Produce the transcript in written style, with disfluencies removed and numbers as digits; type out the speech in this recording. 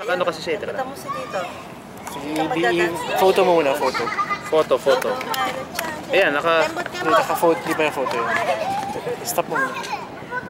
Ano kasi siya ito? Kita mo si Tito. Photo mo muna, photo. Photo. Ayan, naka-photo. Di ba yung photo yun? Stop mo muna.